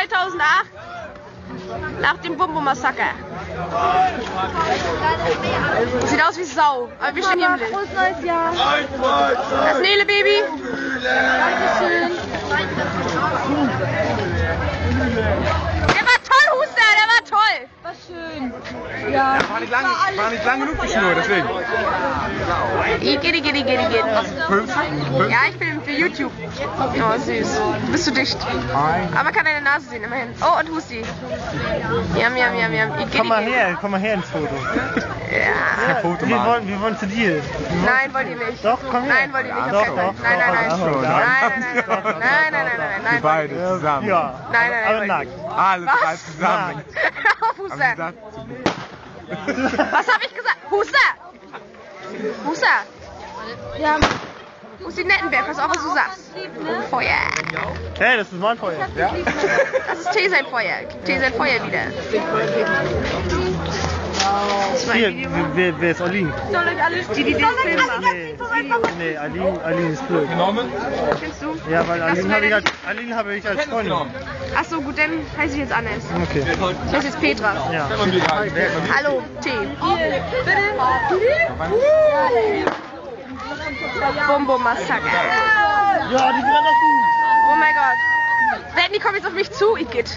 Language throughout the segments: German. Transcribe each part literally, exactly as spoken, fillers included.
zweitausendacht. Nach dem Bumbo-Massaker. Sieht aus wie Sau, aber wir stehen hier im Licht. Frohes neues Jahr. Das Nele Baby. Dankeschön. Der war toll, Huster, der war toll. War schön. Ja. War nicht lang, war nicht lang genug die Schnur, deswegen. Igidi, gidi, gidi, gidi. Fünf? Fünf? Ja, ich bin für YouTube. Oh, süß. Du bist zu dicht. Aber man kann deine Nase sehen, immerhin. Oh, und Husti. Jam, jam, jam, jam. Igidi, Komm mal gidi. her, komm mal her ins Foto. Ja. Foto Wir machen. wollen, wir wollen zu dir. Nein, wollt ihr nicht. Doch, komm her. Nein, wollt ihr nicht. Doch, Auf keinen Fall. doch, Nein, nein, doch, nein. doch, Nein, doch. nein, nein, nein, nein, nein, nein, nein, Wir nein. beide zusammen. Ja, Nein, nein, aber nein. nackt. Alle drei Was? zusammen. Hör auf, Haben Huster. gesagt, Was hab ich gesagt? Huster! Huster! Ja. Husti Nettenberg, pass auf, was du sagst. Feuer. Hey, das ist mein Feuer. ja? Das ist Tee sein Feuer. Tee sein Feuer wieder. Das war ein Hier, Video. wer, wer ist Aline? Soll euch alles die, die den Film machen? Nee, nee, Aline, Aline ist blöd. Genommen? Kennst du? Ja, weil Das Aline habe ich leider als, Aline habe ich als Freundin. Ach so, gut, dann heiße ich jetzt anders. Okay. Ich heiße jetzt Petra. Ja. Hallo, Tee. Bitte. Bumbo Massaker. Ja, die brennt auch gut. Oh mein Gott. Wetten, die kommen jetzt auf mich zu, Igitt.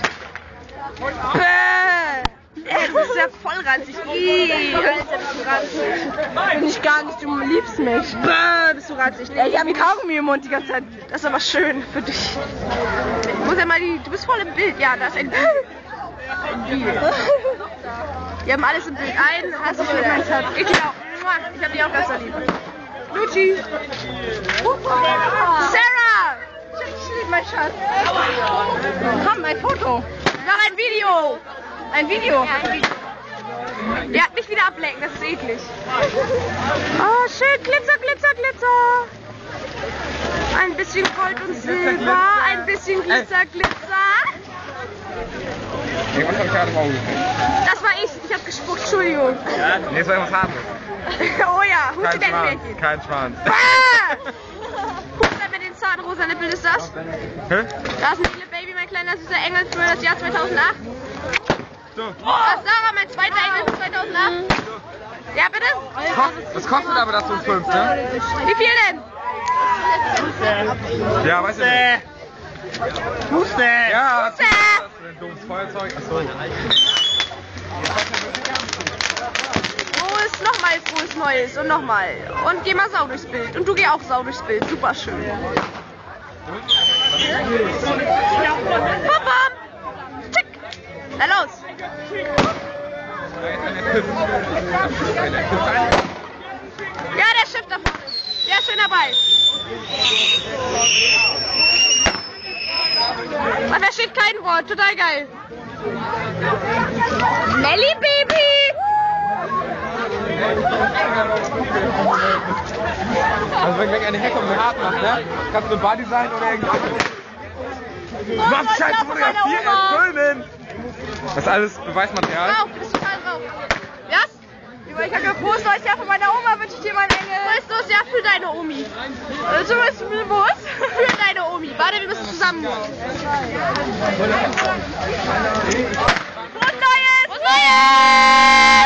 Bäh. Ey, das ist ja voll ranzig. Ih, Alter, bist du ranzig. Bin ich gar nicht, du liebst mich. Bäh, bist du ranzig. Ey, ich hab mir Kaugummi im Mund die ganze Zeit. Das ist aber schön für dich. Muss ja mal die, du bist voll im Bild. Ja, da ist ein Bild. Wir haben alles im Bild. Ein, hast du schon, mein Schatz. Ich dich auch. Ich hab dich auch ganz lieb. Luci. Sarah. Ich lieb mein Schatz. Komm, ein Foto. Mach ein Video. Ein Video. Ja, ein Video. Ja, nicht wieder ablenken, das ist eklig. Oh, schön. Glitzer, Glitzer, Glitzer. Ein bisschen Gold und Silber. Ein bisschen Glitzer, Glitzer. Nee, was hab ich gerade im Auge gekriegt? Das war ich. Ich hab gespuckt. Entschuldigung. Nee, es war irgendwas harmlos. Oh ja, Husti Kein dein Schwanz, Mädchen. kein Schwanz. Ah! Huster mit den zahnrosa Nippeln ist das. Hä? Da ist ein Little Baby, mein kleiner süßer Engel für das Jahr zweitausendacht. So. Das ist Sarah, mein zweiter Engel für zweitausendacht. Ja, bitte? Das kostet aber, dass du uns filmst, ne? Wie viel denn? Ja, weißt du nicht. Huste! Ja, Huster! das ist ein dummes Feuerzeug. Achso. Frohes, nochmal frohes Neues und nochmal. Und geh mal sau durchs Bild. Und du geh auch sau durchs Bild. Super schön. Bam, bam. Tschick. Na los. Ja, der Schiff da vorne. Der ist schön dabei. Und da steht kein Wort. Total geil. Melli Baby. Also wenn gleich eine Hecke mit hart macht, ne? Kannst du eine Body sein oder irgendwas? Was? Scheiße, fotografieren, filmen! Das ist alles Beweismaterial. Drauf, du bist total drauf. Was? Ich habe ja frohes neues Jahr von meiner Oma, wünsche ich dir, mein Engel. Frohes neues Jahr für deine Omi. Also ist was? Für deine Omi. Warte, wir müssen zusammen. Frohes Neues! Frohes Neues!